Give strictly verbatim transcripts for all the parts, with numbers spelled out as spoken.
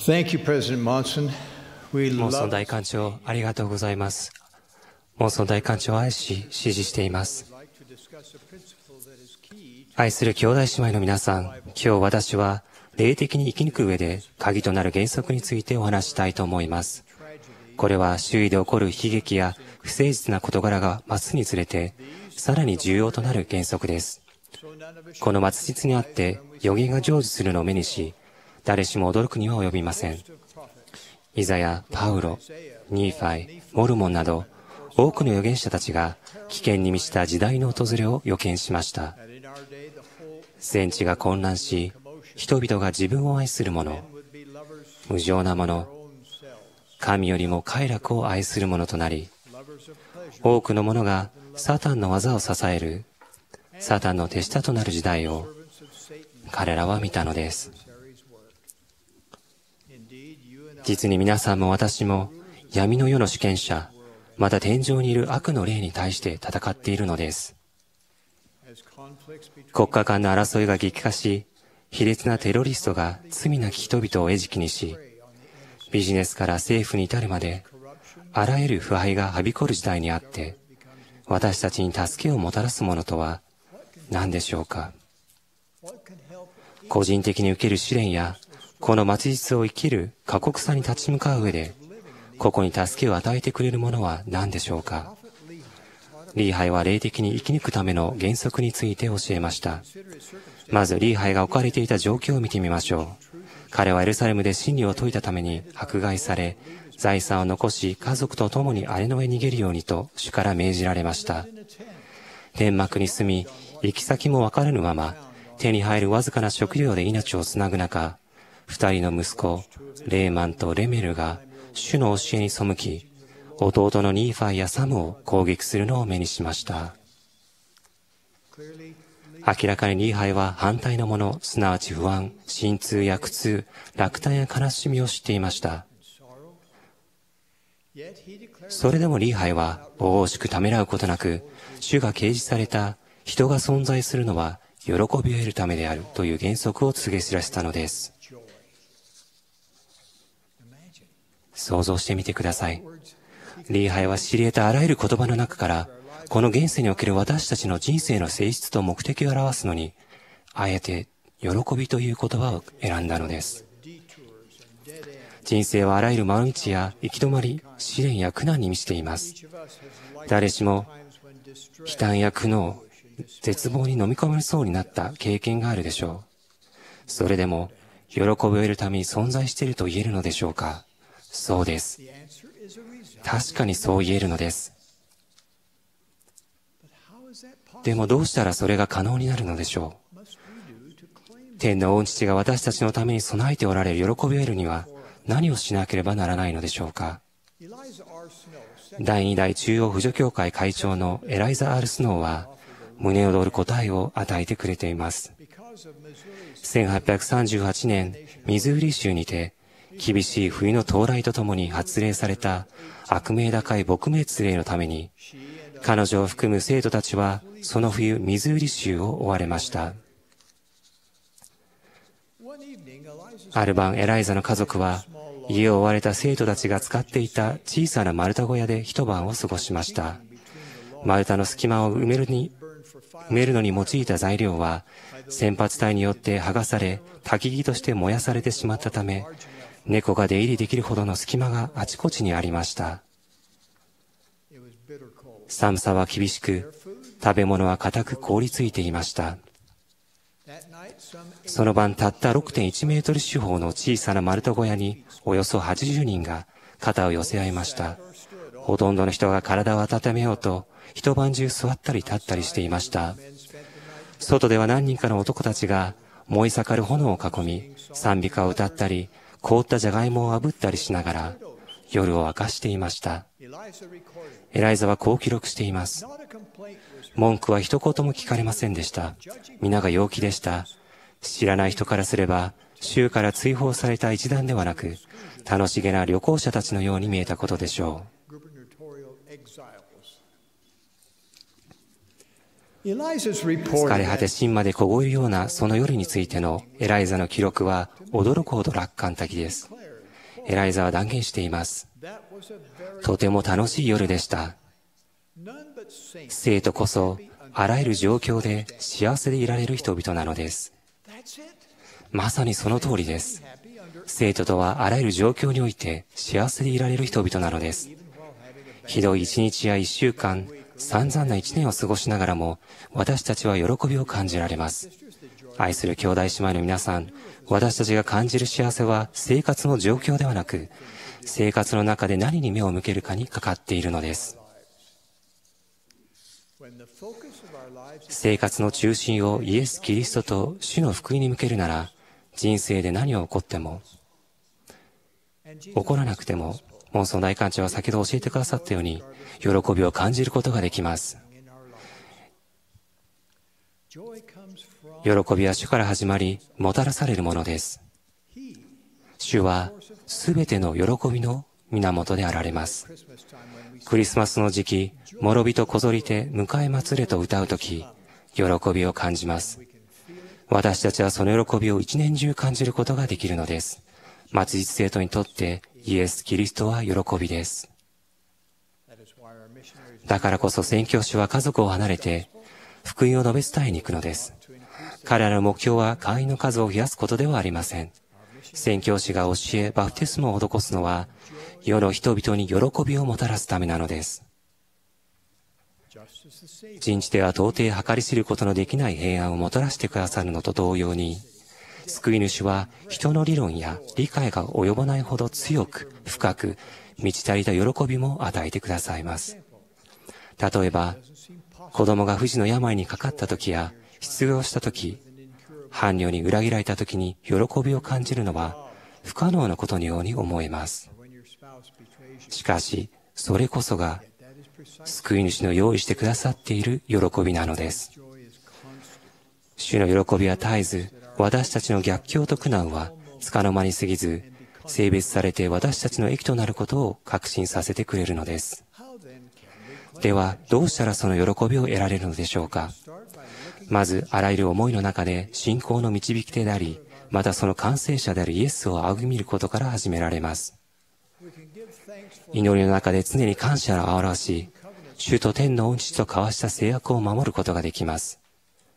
Thank you, President Monson. We モンソン love 大官長、ありがとうございます。モンソン大官長を愛し、支持しています。愛する兄弟姉妹の皆さん、今日私は霊的に生き抜く上で鍵となる原則についてお話したいと思います。これは周囲で起こる悲劇や不誠実な事柄が増すにつれて、さらに重要となる原則です。この末日にあって予言が成就するのを目にし、誰しも驚くには及びません。イザヤ、パウロ、ニーファイ、モルモンなど、多くの預言者たちが危険に満ちた時代の訪れを予見しました。全地が混乱し、人々が自分を愛する者、無情な者、神よりも快楽を愛する者となり、多くの者がサタンの技を支える、サタンの手下となる時代を彼らは見たのです。実に皆さんも私も闇の世の主権者、また天上にいる悪の霊に対して戦っているのです。国家間の争いが激化し、卑劣なテロリストが罪なき人々を餌食にし、ビジネスから政府に至るまで、あらゆる腐敗がはびこる時代にあって、私たちに助けをもたらすものとは何でしょうか。個人的に受ける試練や、この末日を生きる過酷さに立ち向かう上で、個々に助けを与えてくれるものは何でしょうか。リーハイは霊的に生き抜くための原則について教えました。まずリーハイが置かれていた状況を見てみましょう。彼はエルサレムで真理を説いたために迫害され、財産を残し家族と共に荒れの上に逃げるようにと主から命じられました。天幕に住み、行き先もわからぬまま、手に入るわずかな食料で命をつなぐ中、二人の息子、レーマンとレメルが主の教えに背き、弟のニーファイやサムを攻撃するのを目にしました。明らかにリーハイは反対のもの、すなわち不安、心痛や苦痛、落胆や悲しみを知っていました。それでもリーハイは、おおしくためらうことなく、主が掲示された人が存在するのは喜びを得るためであるという原則を告げ知らせたのです。想像してみてください。リーハイは知り得たあらゆる言葉の中から、この現世における私たちの人生の性質と目的を表すのに、あえて喜びという言葉を選んだのです。人生はあらゆる回り道や行き止まり、試練や苦難に満ちています。誰しも悲嘆や苦悩、絶望に飲み込まれそうになった経験があるでしょう。それでも喜びを得るために存在していると言えるのでしょうか。そうです。確かにそう言えるのです。でもどうしたらそれが可能になるのでしょう。天の御父が私たちのために備えておられる喜びを得るには何をしなければならないのでしょうか。だいに代中央扶助協会会長のエライザ・アール・スノーは胸躍る答えを与えてくれています。せんはっぴゃくさんじゅうはちねん、ミズーリ州にて厳しい冬の到来とともに発令された悪名高い撲滅令のために、彼女を含む生徒たちはその冬ミズーリ州を追われました。ある晩エライザの家族は家を追われた生徒たちが使っていた小さな丸太小屋で一晩を過ごしました。丸太の隙間を埋めるに埋めるのに用いた材料は先発隊によって剥がされ焚き木として燃やされてしまったため、猫が出入りできるほどの隙間があちこちにありました。寒さは厳しく、食べ物は固く凍りついていました。その晩たった ろくてんいちメートル四方の小さな丸太小屋におよそはちじゅうにんが肩を寄せ合いました。ほとんどの人が体を温めようと一晩中座ったり立ったりしていました。外では何人かの男たちが燃え盛る炎を囲み、賛美歌を歌ったり、凍ったじゃがいもを炙ったりしながら夜を明かしていました。エライザはこう記録しています。文句は一言も聞かれませんでした。皆が陽気でした。知らない人からすれば州から追放された一団ではなく、楽しげな旅行者たちのように見えたことでしょう。疲れ果て芯まで凍えるようなその夜についてのエライザの記録は驚くほど楽観的です。 エライザは断言しています。とても楽しい夜でした。生徒こそあらゆる状況で幸せでいられる人々なのです。まさにその通りです。生徒とはあらゆる状況において幸せでいられる人々なのです。ひどい一日や一週間、散々な一年を過ごしながらも、私たちは喜びを感じられます。愛する兄弟姉妹の皆さん、私たちが感じる幸せは生活の状況ではなく、生活の中で何に目を向けるかにかかっているのです。生活の中心をイエス・キリストと主の福音に向けるなら、人生で何が起こっても、起こらなくても、モンソン大館長は先ほど教えてくださったように、喜びを感じることができます。喜びは主から始まり、もたらされるものです。主はすべての喜びの源であられます。クリスマスの時期、諸人こぞりて迎え祭れと歌うとき、喜びを感じます。私たちはその喜びを一年中感じることができるのです。末日生徒にとってイエス・キリストは喜びです。だからこそ宣教師は家族を離れて福音を述べ伝えに行くのです。彼らの目標は会員の数を増やすことではありません。宣教師が教え、バプテスマを施すのは世の人々に喜びをもたらすためなのです。人知では到底計り知ることのできない平安をもたらしてくださるのと同様に、救い主は人の理論や理解が及ばないほど強く、深く、満ち足りた喜びも与えてくださいます。例えば、子供が不治の病にかかった時や、失業した時、伴侶に裏切られた時に喜びを感じるのは不可能なことのように思えます。しかし、それこそが救い主の用意してくださっている喜びなのです。主の喜びは絶えず、私たちの逆境と苦難は束の間に過ぎず、性別されて私たちの益となることを確信させてくれるのです。では、どうしたらその喜びを得られるのでしょうか。まず、あらゆる思いの中で信仰の導き手であり、またその完成者であるイエスを仰ぎ見ることから始められます。祈りの中で常に感謝を表し、主と天の恩師と交わした制約を守ることができます。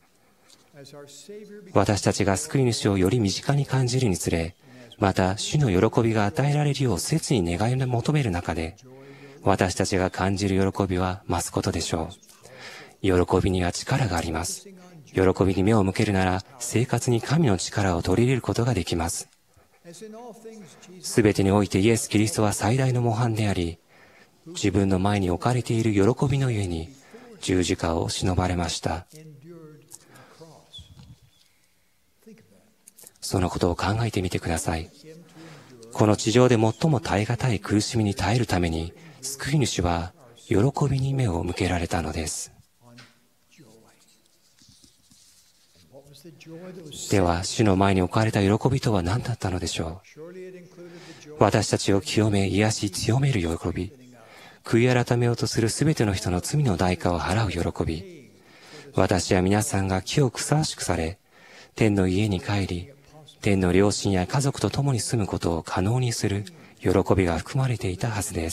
私たちが救い主をより身近に感じるにつれ、また主の喜びが与えられるよう切に願い求める中で、私たちが感じる喜びは増すことでしょう。喜びには力があります。喜びに目を向けるなら、生活に神の力を取り入れることができます。すべてにおいてイエス・キリストは最大の模範であり、自分の前に置かれている喜びのゆえに十字架を忍ばれました。そのことを考えてみてください。この地上で最も耐え難い苦しみに耐えるために、救い主は喜びに目を向けられたのです。では、主の前に置かれた喜びとは何だったのでしょう。私たちを清め、癒し、強める喜び。悔い改めようとするすべての人の罪の代価を払う喜び。私や皆さんが清くふさわしくされ、天の家に帰り、天の両親や家族と共に住むことを可能にする喜びが含まれていたはずです。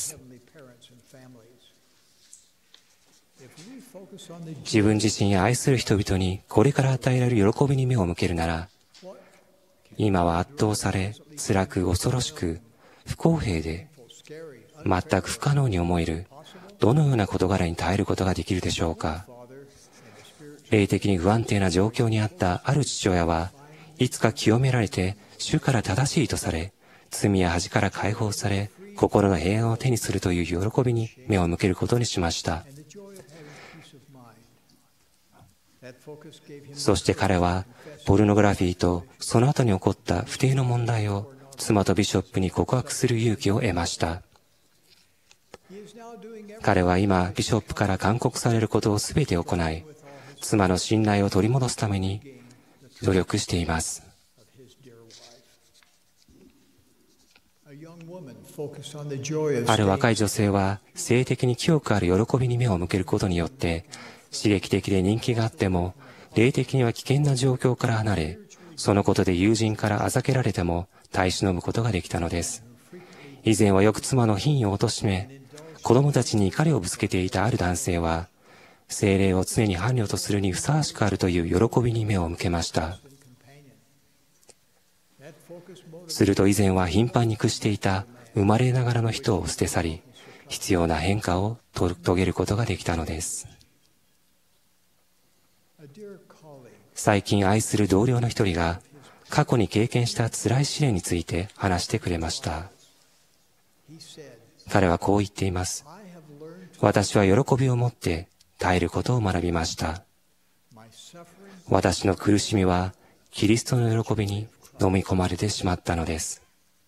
自分自身や愛する人々にこれから与えられる喜びに目を向けるなら、今は圧倒され、辛く恐ろしく、不公平で、全く不可能に思える、どのような事柄に耐えることができるでしょうか。霊的に不安定な状況にあったある父親は、いつか清められて、主から正しいとされ、罪や恥から解放され、心の平安を手にするという喜びに目を向けることにしました。そして彼は、ポルノグラフィーとその後に起こった不貞の問題を妻とビショップに告白する勇気を得ました。彼は今、ビショップから勧告されることをすべて行い、妻の信頼を取り戻すために努力しています。ある若い女性は、性的に清くある喜びに目を向けることによって、刺激的で人気があっても、霊的には危険な状況から離れ、そのことで友人からあざけられても耐え忍ぶことができたのです。 以前はよく妻の品位を貶め、子供たちに怒りをぶつけていたある男性は、聖霊を常に伴侶とするにふさわしくあるという喜びに目を向けました。すると以前は頻繁に屈していた生まれながらの人を捨て去り、必要な変化を遂げることができたのです。最近愛する同僚の一人が、過去に経験した辛い試練について話してくれました。彼はこう言っています。私は喜びを持って耐えることを学びました。私の苦しみはキリストの喜びに飲み込まれてしまったのです。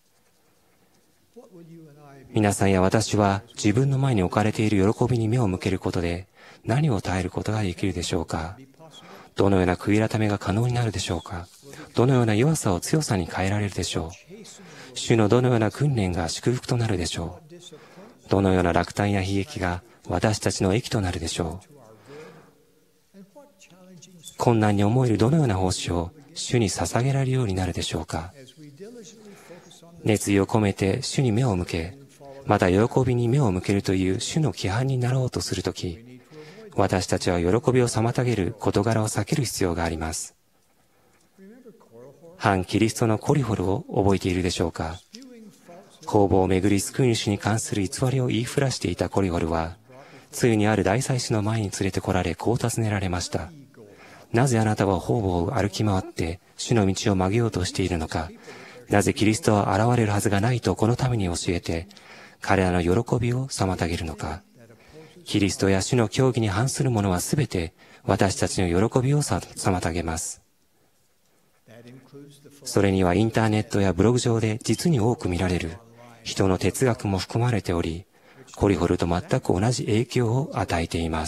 皆さんや私は自分の前に置かれている喜びに目を向けることで何を耐えることができるでしょうか。どのような悔い改めが可能になるでしょうか。どのような弱さを強さに変えられるでしょう。主のどのような訓練が祝福となるでしょう。どのような落胆や悲劇が私たちの益となるでしょう。困難に思えるどのような奉仕を主に捧げられるようになるでしょうか。熱意を込めて主に目を向け、また喜びに目を向けるという主の規範になろうとするとき、私たちは喜びを妨げる事柄を避ける必要があります。反キリストのコリホルを覚えているでしょうか。工房をめぐり救い主に関する偽りを言いふらしていたコリホルは、ついにある大祭司の前に連れてこられ、こう尋ねられました。なぜあなたは方々を歩き回って主の道を曲げようとしているのか。なぜキリストは現れるはずがないとこのために教えて、彼らの喜びを妨げるのか。キリストや主の教義に反するものはすべて私たちの喜びを妨げます。それにはインターネットやブログ上で実に多く見られる人の哲学も含まれており、コリホルと全く同じ影響を与えています。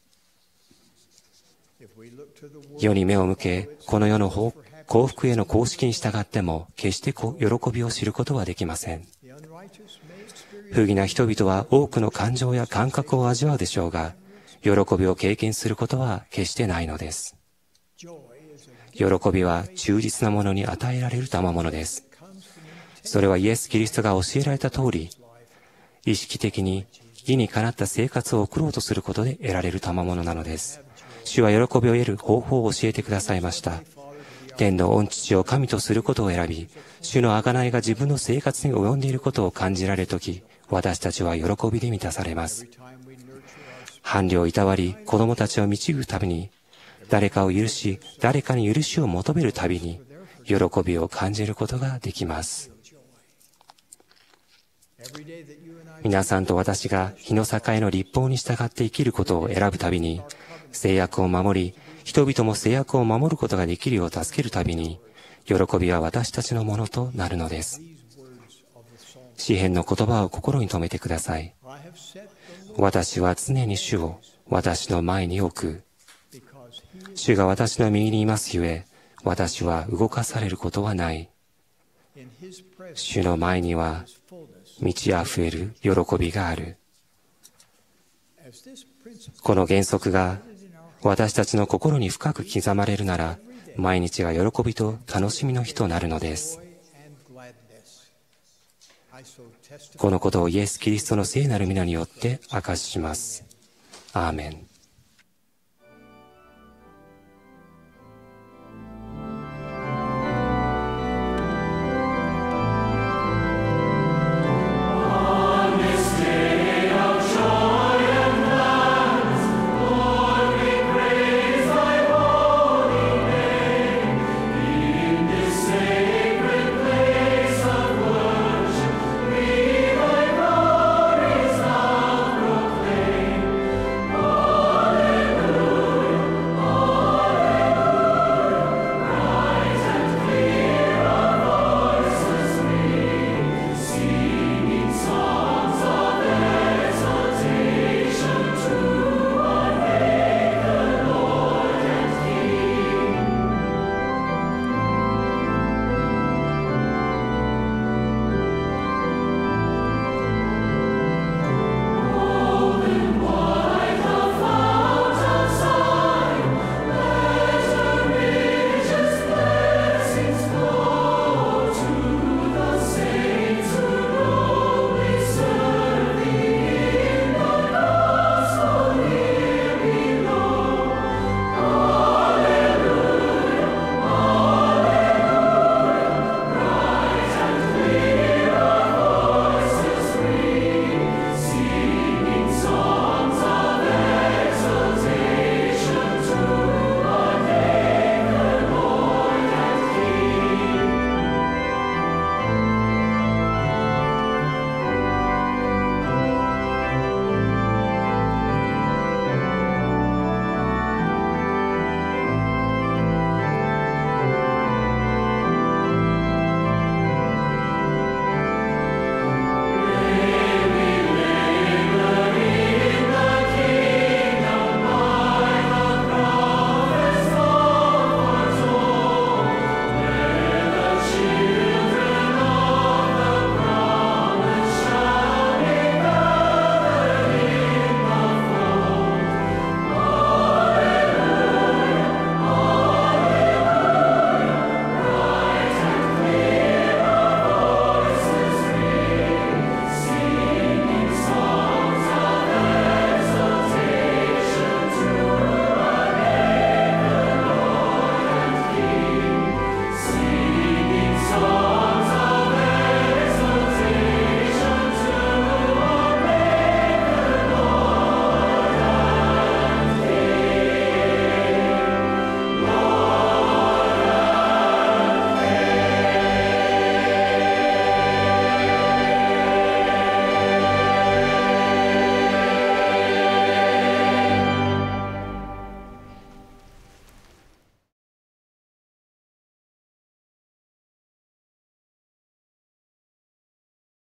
世に目を向け、この世の幸福への公式に従っても決して喜びを知ることはできません。不義な人々は多くの感情や感覚を味わうでしょうが、喜びを経験することは決してないのです。喜びは忠実なものに与えられる賜物です。それはイエス・キリストが教えられた通り、意識的に義にかなった生活を送ろうとすることで得られる賜物なのです。主は喜びを得る方法を教えてくださいました。天の御父を神とすることを選び、主の贖いが自分の生活に及んでいることを感じられるとき、私たちは喜びで満たされます。伴侶をいたわり、子供たちを導くたびに、誰かを許し、誰かに許しを求めるたびに、喜びを感じることができます。皆さんと私が日の境の律法に従って生きることを選ぶたびに、制約を守り、人々も制約を守ることができるよう助けるたびに、喜びは私たちのものとなるのです。詩編の言葉を心に留めてください。私は常に主を私の前に置く。主が私の右にいますゆえ、私は動かされることはない。主の前には満ち溢れる喜びがある。この原則が私たちの心に深く刻まれるなら、毎日が喜びと楽しみの日となるのです。このことをイエス・キリストの聖なる皆によって証しします。アーメン。